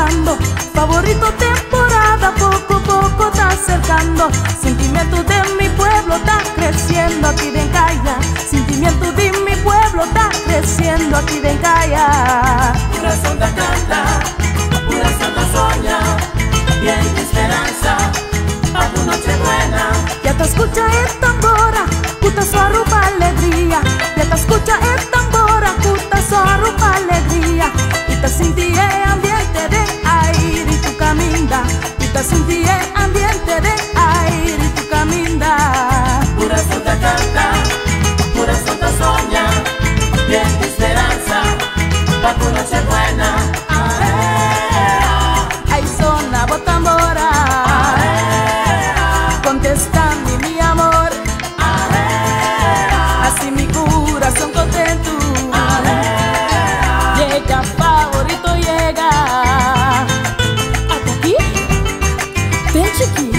pasando, favorito temporada, poco a poco está acercando. Sentimiento de mi pueblo está creciendo aquí de Encaya. Sentimiento de mi pueblo está creciendo aquí de Encaya. Pura Santa canta, pura Santa soña, bien de esperanza, pa' tu noche buena. Ya te escucha el tambora, puta su arrupa alegría. Ya te escucha el tambora, puta su arrupa alegría. Y te sentí el ambiente de aire y tu caminda. Y te sentí el ambiente de aire y tu caminda. Pura Santa canta, pura Santa soña, bien de esperanza, pa' tu noche buena. Ay, sona botambora, contestando mi amor. Así mi corazón contento. Llega favorito, llega. ¿Hasta aquí? Ven, chiqui.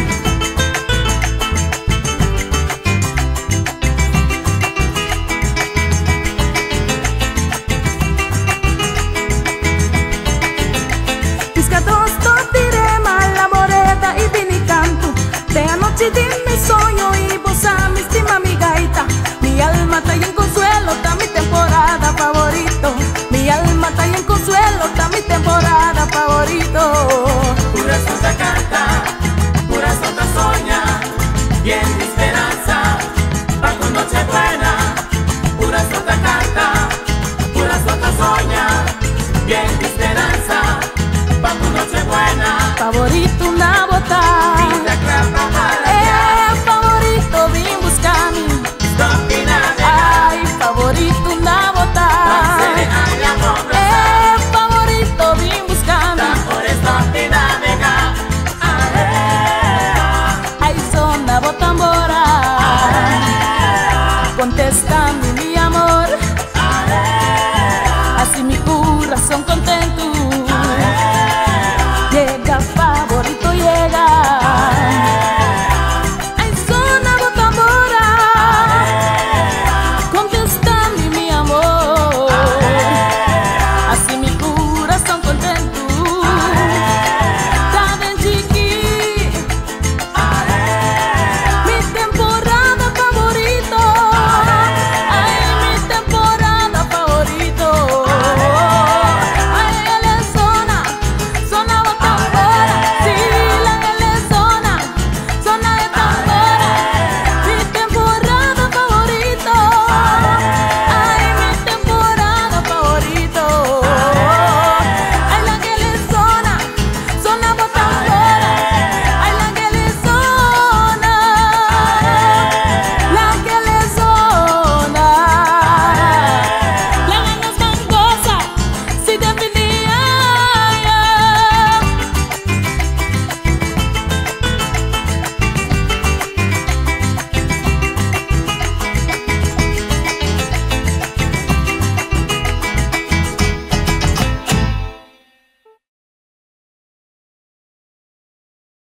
Piscados, totirema, la moreta y vini canto. De anoche di mi sueño y vos a mi estima mi gaita. Mi alma está en consuelo, está mi temporada favorito. Mi alma está en consuelo, está mi temporada favorito. Pura Santa canta, pura Santa soña, bien de esperanza, pa' tu noche buena. Pura Santa canta, pura Santa soña, bien de esperanza, pa' tu noche buena. Favorito una bota.